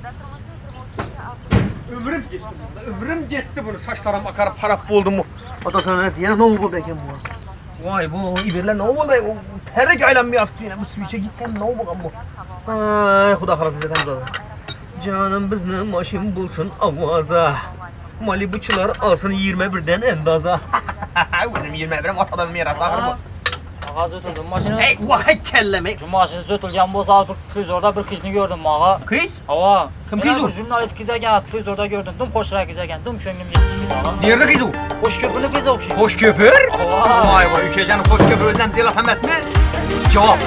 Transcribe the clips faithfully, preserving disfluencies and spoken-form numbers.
Ömrüm gitti. Ömrüm gitti bunu. Saçlarım akarıp harap oldu mu? Ata sana ne diye ne oldu eken bu? Vay bu iberler ne oldu? Terek aylanmıyor yaptı yine. Bu switch'e gitten ne oldu bu? Ay Xuda xalası zaten zaten. Canım bizni maşin bulsun avaza. Malibuçular alsın yirmi birden endaza. Benim yirmi birim atadan miras ağır bu. Ağa zötüldüm maşını. Ey vay kelleme. Şu maşını zötülgen bolsa bir trezorda bir kızını gördüm ağa. Kız? Ava. Kim kız o? Jurnalist kızarken trezorda gördüm. Dım hoşra kızarken. Dım köngüm geçti ağa. Nerede kız o? Hoş köpürlü kız o kişi. Hoş köpür? Vay vay ülkecanın hoş köpür özden dil atamaz mı? Cevap.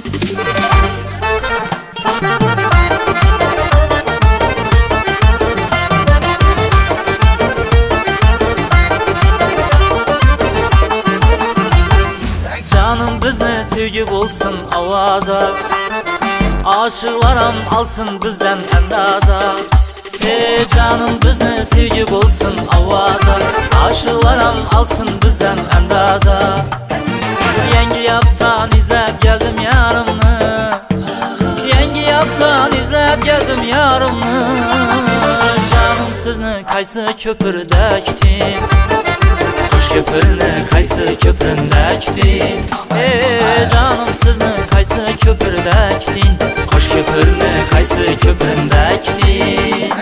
Canım bizni sevgi bolsun avaza. Aşıqlaram alsın bizden endaza. Ey canım bizni sevgi bolsun avaza. Aşıqlaram alsın bizden endaza. Yengi yaptan izlep geldim yarımını. Yengi yaptan izlep geldim yarımını. Canım sizni kaysı köpürde kütüm. Hoş köpürünü kaysı köpüründe kütüm. Ey canım sizni kaysı köpürde kütüm. Hoş köpürünü kaysı köpüründe kütüm.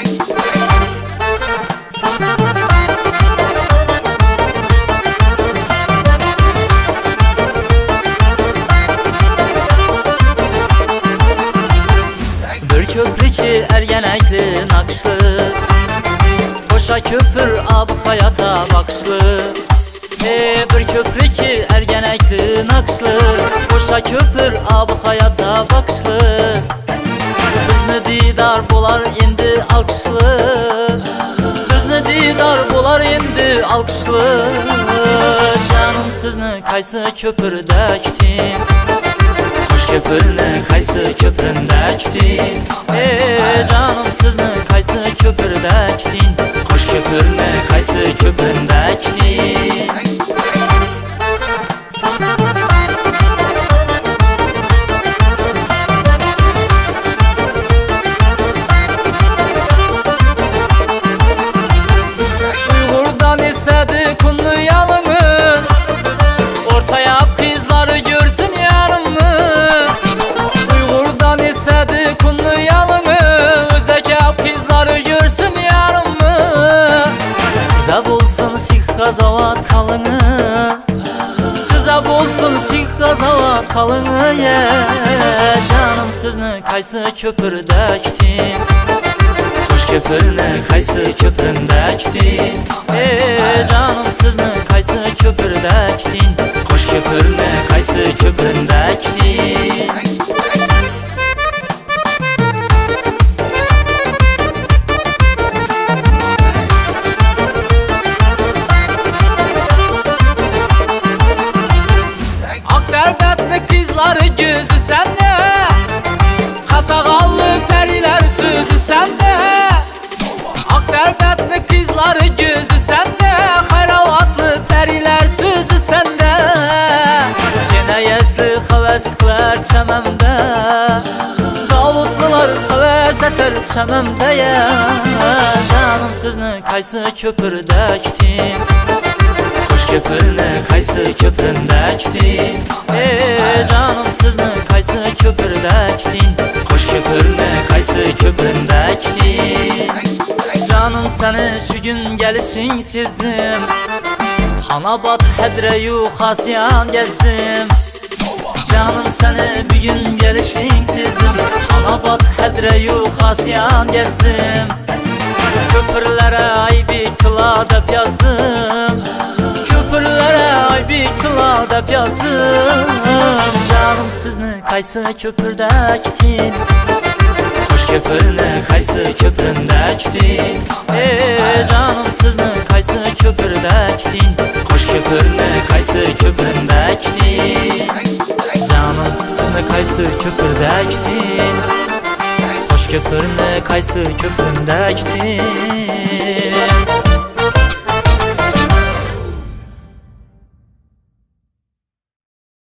Bir köprü ki ergenekli nakışlı. Hoşa köpür ab hayata bakışlı. Ey bir köprü ki ergenekli nakışlı. Hoşa köpür ab hayata bakışlı. Bizni didar bolar indi alkışlı. Bizni didar bolar indi alkışlı. Canım sizni kaysı köpürde kütüm. Hoş köpürünü kaysı köpüründe kütüm. Ey canım sizni kaysı köpürde kütüm. Hoş köpürünü kaysı köpüründe kütüm. Uygurdan istedi kunlu yalını. Ortaya kızları görsün yarını. Uygurdan istedi kunlu yalını. Özdeki kızları görsün yarını. Size bulsun şık kazavat kalını. Size bulsun şık kazavat kalını ye. Canım sizni kaysı köpürde kütüm. Hoş köpürünü kaysı köpüründe kütüm. Ey canım sizni kaysı köpürde kütüm. Hoş köpürünü kaysı köpüründe kütüm. Kızları gözü sende. Katakallı periler sözü sende. Akberbetli kızları gözü sende. Hayravatlı periler sözü sende. Cenayesli haveskler çememde. Davutlular haves eter çememde ya. Canım sizni kaysı köpürde kütüm. Hoş köpürünü kaysı köpüründe kütüm. Ey canım sizni kaysı köpürde kütüm. Hoş köpürünü kaysı köpüründe kütüm. Canım seni şu gün gelişin sezdim. Hanabat hedreyu xasiyan gezdim. Canım seni bir gün gelişin sezdim. Hanabat hedreyu xasiyan gezdim. Köpürlere ay bitla dep yazdım. Köpürlere ay bitla dep yazdım. Canım sizni kaysı köpürde kütüm. Hoş köpürünü kaysı köpüründe kütüm. Ey canım sizni kaysı köpürde kütüm. Hoş köpürünü kaysı köpüründe kütüm. Canım sizni kaysı köpürde kütüm. Hoş köpürünü kaysı köpüründe kütüm.